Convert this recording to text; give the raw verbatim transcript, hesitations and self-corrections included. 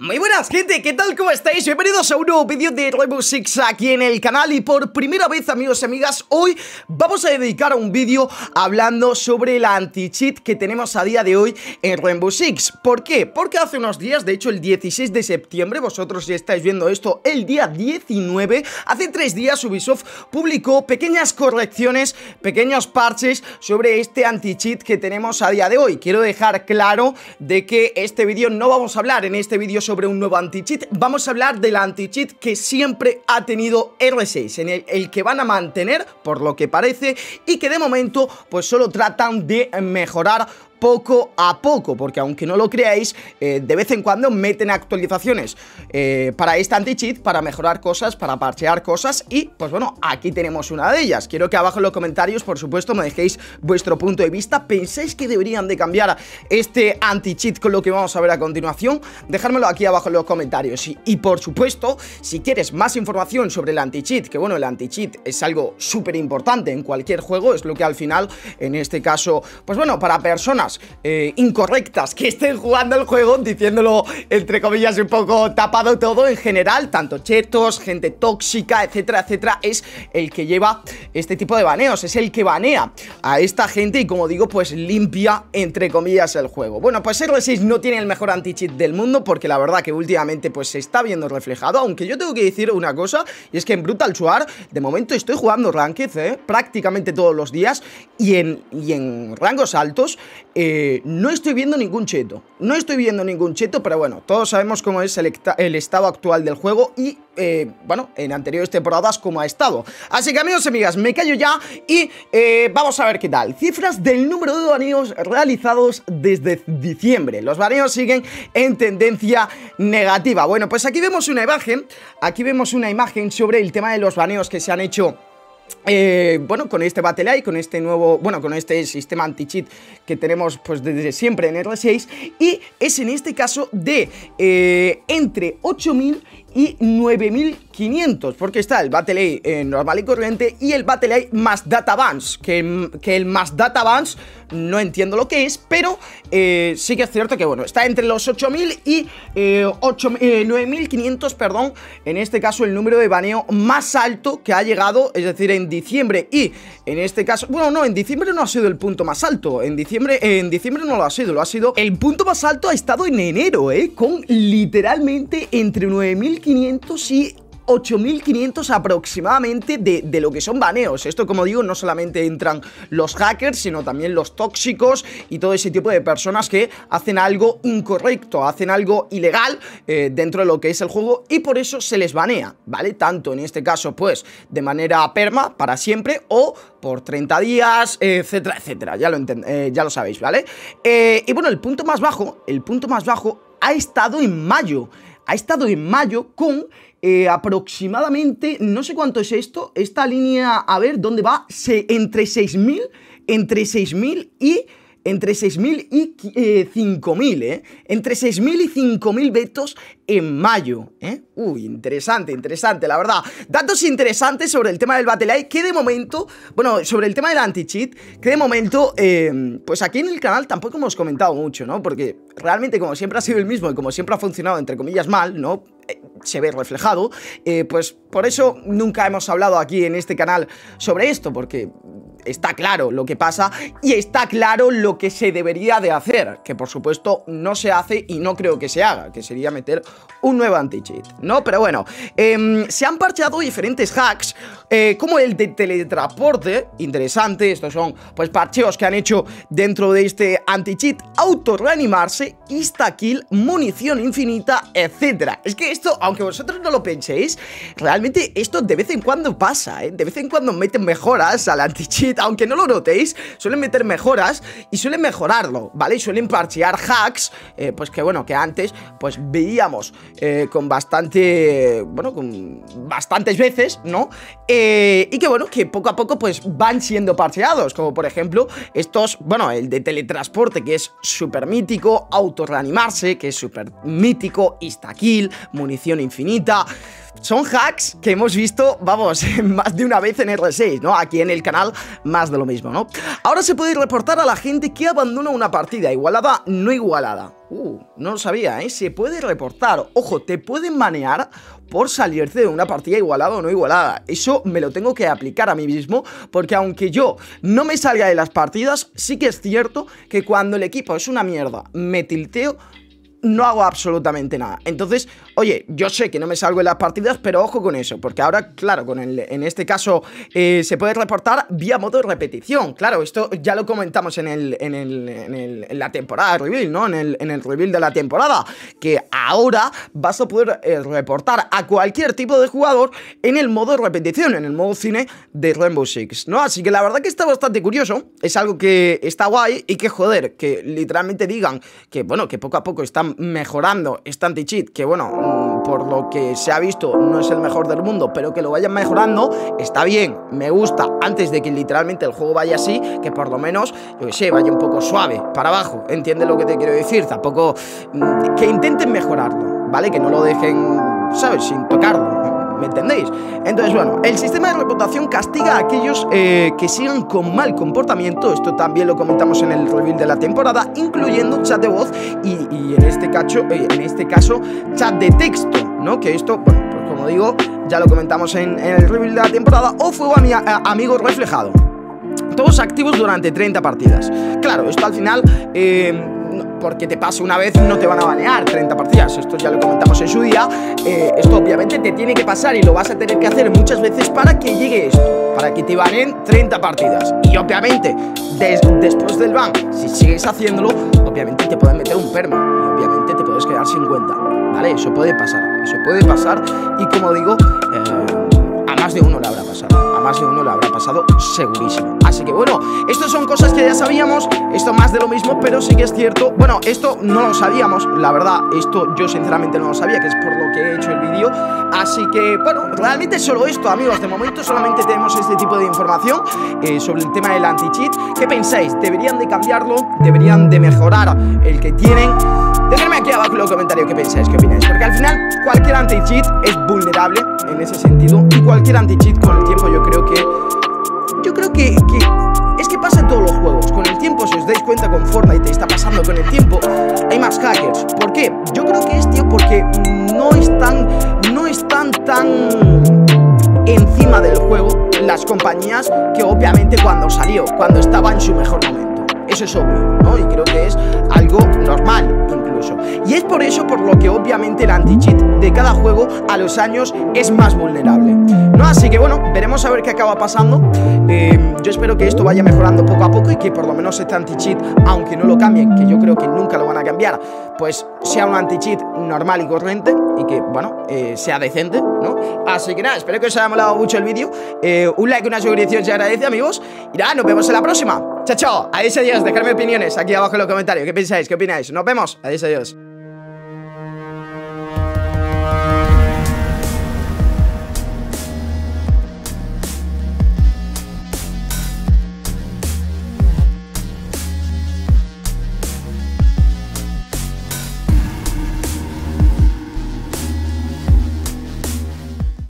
Muy buenas gente, ¿qué tal? ¿Cómo estáis? Bienvenidos a un nuevo vídeo de Rainbow Six aquí en el canal. Y por primera vez, amigos y amigas, hoy vamos a dedicar un vídeo hablando sobre la anti-cheat que tenemos a día de hoy en Rainbow Six. ¿Por qué? Porque hace unos días, de hecho el dieciséis de septiembre, vosotros si estáis viendo esto el día diecinueve, hace tres días Ubisoft publicó pequeñas correcciones, pequeños parches sobre este anti-cheat que tenemos a día de hoy. Quiero dejar claro de que este vídeo no vamos a hablar en este vídeo sobre sobre un nuevo anti-cheat, vamos a hablar del anti-cheat que siempre ha tenido R seis, en el, el que van a mantener, por lo que parece, y que de momento pues solo tratan de mejorar poco a poco, porque aunque no lo creáis, eh, de vez en cuando meten actualizaciones eh, para este anti-cheat, para mejorar cosas, para parchear cosas, y pues bueno, aquí tenemos una de ellas. Quiero que abajo en los comentarios, por supuesto, me dejéis vuestro punto de vista. ¿Pensáis que deberían de cambiar este anti-cheat con lo que vamos a ver a continuación? Dejármelo aquí abajo en los comentarios. Y, y por supuesto, si quieres más información sobre el anti-cheat, que bueno, el anti-cheat es algo súper importante en cualquier juego, es lo que al final, en este caso, pues bueno, para personas Eh, incorrectas que estén jugando el juego, diciéndolo entre comillas un poco tapado todo, en general, tanto chetos, gente tóxica, etcétera, etcétera, es el que lleva este tipo de baneos, es el que banea a esta gente y, como digo, pues limpia entre comillas el juego. Bueno, pues R seis no tiene el mejor anti-cheat del mundo, porque la verdad que últimamente pues se está viendo reflejado, aunque yo tengo que decir una cosa, y es que en Brutal Suar de momento estoy jugando Ranked eh, prácticamente todos los días, y en, y en rangos altos Eh, no estoy viendo ningún cheto. No estoy viendo ningún cheto, pero bueno, todos sabemos cómo es el, el estado actual del juego y, eh, bueno, en anteriores temporadas cómo ha estado. Así que, amigos y amigas, me callo ya y eh, vamos a ver qué tal. Cifras del número de baneos realizados desde diciembre. Los baneos siguen en tendencia negativa. Bueno, pues aquí vemos una imagen, aquí vemos una imagen sobre el tema de los baneos que se han hecho Eh, bueno, con este Battle Eye, con este nuevo, bueno, con este sistema anti-cheat que tenemos pues desde siempre en R seis, y es en este caso de eh, entre ocho mil y nueve mil quinientos, porque está el Battle Eye eh, normal y corriente y el Battle Eye más Data Bans, que, que el más Data Bans no entiendo lo que es, pero eh, sí que es cierto que bueno, está entre los ocho mil y eh, eh, nueve mil quinientos, perdón, en este caso el número de baneo más alto que ha llegado, es decir, en diciembre, y en este caso, bueno, no, en diciembre no ha sido el punto más alto, en diciembre, eh, en diciembre no lo ha sido, lo ha sido, el punto más alto ha estado en enero, eh, con literalmente entre nueve mil quinientos y ocho mil quinientos aproximadamente de, de lo que son baneos. Esto, como digo, no solamente entran los hackers, sino también los tóxicos y todo ese tipo de personas que hacen algo incorrecto, hacen algo ilegal eh, dentro de lo que es el juego, y por eso se les banea, ¿vale? Tanto en este caso, pues, de manera perma, para siempre, o por treinta días, etcétera, etcétera. Ya lo, eh, ya lo sabéis, ¿vale? Eh, y bueno, el punto más bajo, el punto más bajo ha estado en mayo. Ha estado en mayo con eh, aproximadamente, no sé cuánto es esto, esta línea, a ver, ¿dónde va? Se, entre seis mil, entre seis mil y... Entre seis mil y eh, cinco mil, ¿eh? Entre seis mil y cinco mil vetos en mayo, ¿eh? Uy, interesante, interesante, la verdad. Datos interesantes sobre el tema del Battle Eye, que de momento, bueno, sobre el tema del anti-cheat, que de momento, eh, pues aquí en el canal tampoco hemos comentado mucho, ¿no? Porque realmente, como siempre ha sido el mismo y como siempre ha funcionado, entre comillas, mal, ¿no? Eh, se ve reflejado, eh, pues por eso nunca hemos hablado aquí en este canal sobre esto, porque está claro lo que pasa y está claro lo que se debería de hacer, que por supuesto no se hace y no creo que se haga, que sería meter un nuevo anti-cheat, ¿no? Pero bueno, eh, se han parcheado diferentes hacks, eh, como el de teletransporte, interesante. Estos son pues parcheos que han hecho dentro de este anti-cheat: auto-reanimarse, insta-kill, munición infinita, etcétera. Es que esto, aunque vosotros no lo penséis, realmente esto de vez en cuando pasa, ¿eh? De vez en cuando meten mejoras al anti-cheat, aunque no lo notéis, suelen meter mejoras y suelen mejorarlo, ¿vale? Y suelen parchear hacks, eh, pues que bueno, que antes pues veíamos eh, con bastante, bueno, con bastantes veces, ¿no? Eh, y que bueno, que poco a poco pues van siendo parcheados, como por ejemplo estos, bueno, el de teletransporte, que es súper mítico, auto-reanimarse, que es súper mítico, insta-kill, munición infinita. Son hacks que hemos visto, vamos, más de una vez en R seis, ¿no? Aquí en el canal, más de lo mismo, ¿no? Ahora se puede reportar a la gente que abandona una partida igualada, no igualada. Uh, no lo sabía, ¿eh? Se puede reportar. Ojo, te pueden manear por salirte de una partida igualada o no igualada. Eso me lo tengo que aplicar a mí mismo, porque aunque yo no me salga de las partidas, sí que es cierto que cuando el equipo es una mierda, me tilteo, no hago absolutamente nada. Entonces, oye, yo sé que no me salgo de las partidas, pero ojo con eso, porque ahora, claro, con el, en este caso eh, se puede reportar vía modo de repetición. Claro, esto ya lo comentamos en el, en el, en el en la temporada de reveal, ¿no? En el, en el reveal de la temporada, que ahora vas a poder eh, reportar a cualquier tipo de jugador en el modo de repetición, en el modo cine de Rainbow Six, ¿no? Así que la verdad que está bastante curioso, es algo que está guay y que, joder, que literalmente digan que, bueno, que poco a poco están mejorando este anti-cheat, que bueno, por lo que se ha visto no es el mejor del mundo, pero que lo vayan mejorando, está bien, me gusta, antes de que literalmente el juego vaya así, que por lo menos, yo que sé, vaya un poco suave, para abajo, ¿entiendes lo que te quiero decir? Tampoco, que intenten mejorarlo, ¿vale? Que no lo dejen, ¿sabes? Sin tocarlo, ¿me entendéis? Entonces, bueno, el sistema de reputación castiga a aquellos eh, que sigan con mal comportamiento. Esto también lo comentamos en el reveal de la temporada, incluyendo chat de voz y, y en, este caso, eh, en este caso chat de texto, ¿no? Que esto, bueno, pues como digo, ya lo comentamos en, en el reveal de la temporada. O fuego ami amigo reflejado, todos activos durante treinta partidas. Claro, esto al final, eh, porque te pase una vez no te van a banear treinta partidas, esto ya lo comentamos en su día. eh, Esto obviamente te tiene que pasar y lo vas a tener que hacer muchas veces para que llegue esto, para que te baneen treinta partidas. Y obviamente, des después del ban, si sigues haciéndolo, obviamente te pueden meter un perma y obviamente te puedes quedar sin cuenta, ¿vale? Eso puede pasar, eso puede pasar. Y como digo, eh, a más de uno le habrá pasado, a más de uno le habrá pasado segurísimo. Así que bueno, esto son cosas que ya sabíamos, esto más de lo mismo, pero sí que es cierto. Bueno, esto no lo sabíamos, la verdad, esto yo sinceramente no lo sabía, que es por lo que he hecho el vídeo. Así que bueno, realmente solo esto, amigos, de momento solamente tenemos este tipo de información eh, sobre el tema del anti-cheat. ¿Qué pensáis? ¿Deberían de cambiarlo? ¿Deberían de mejorar el que tienen? Dejadme aquí abajo en los comentarios qué pensáis, qué opináis, porque al final cualquier anti-cheat es vulnerable en ese sentido, y cualquier anti-cheat con el tiempo yo creo que Yo creo que, que es que pasa en todos los juegos. Con el tiempo, si os dais cuenta, con Fortnite está pasando con el tiempo, hay más hackers. ¿Por qué? Yo creo que es, tío, porque no están, no están tan encima del juego las compañías que obviamente cuando salió, cuando estaba en su mejor momento. Eso es obvio, ¿no? Y creo que es algo normal incluso. Y es por eso por lo que obviamente el anti-cheat de cada juego a los años es más vulnerable, ¿no? Así que bueno, veremos a ver qué acaba pasando. eh, Yo espero que esto vaya mejorando poco a poco y que por lo menos este anti-cheat, aunque no lo cambien, que yo creo que nunca lo van a cambiar, pues sea un anti-cheat normal y corriente y que, bueno, eh, sea decente, ¿no? Así que nada, espero que os haya molado mucho el vídeo. eh, Un like, una suscripción se agradece, amigos. Y nada, nos vemos en la próxima. Chao, chao, adiós, adiós, dejadme opiniones aquí abajo en los comentarios. ¿Qué pensáis? ¿Qué opináis? Nos vemos, adiós, adiós.